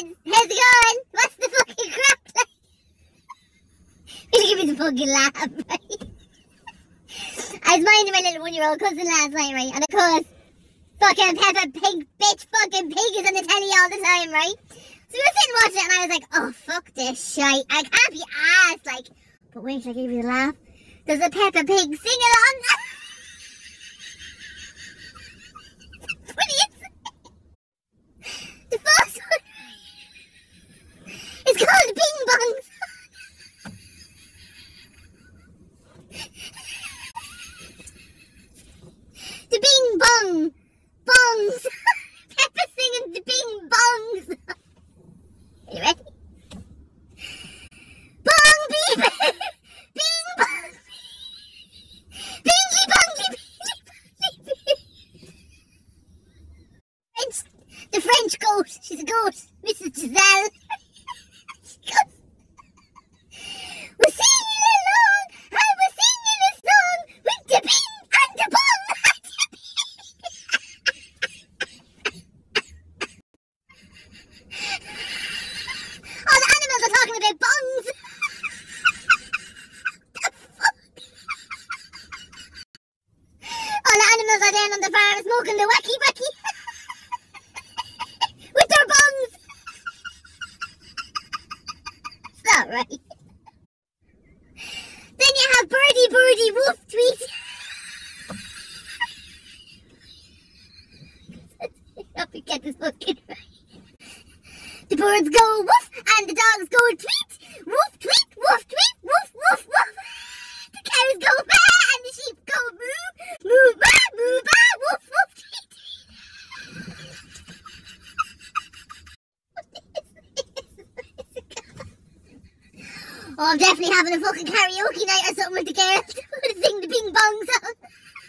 lads, how's it going? What's the fucking crap like? He'll give me the fucking laugh, right? I was minding my little 1-year-old cousin last night, right? And of course, fucking Peppa Pig, bitch fucking pig is on the telly all the time, right? So we were sitting watching it and I was like, oh, fuck this shite. I can't be arsed, like. But wait till I give you the laugh. There's a Peppa Pig sing-along. What is it? The first one. It's called Bing Bongs. The Bing Bong Bongs. Peppa singing the Bing Bongs. Are you ready? Bong beep. Bing bong. Bingy bongy bingy bongy. French, the French goat. She's a goat. Mrs. Giselle. She goes, we're singing along and we're singing a song with the bing and the bong. All the animals are talking about bongs. The fuck? All the animals are down on the farm smoking the wacky wacky with their bongs. It's not right. Then you have birdie birdie woof tweet. Help me get this fucking right. The birds go woof and the dogs go tweet. Woof tweet, woof tweet, woof woof woof. The cows go baa and the sheep go moo. Moo baa, woof woof tweet. Oh, I'm definitely having a fucking karaoke night or something with the girls. I'm gonna sing the Bing Bong song.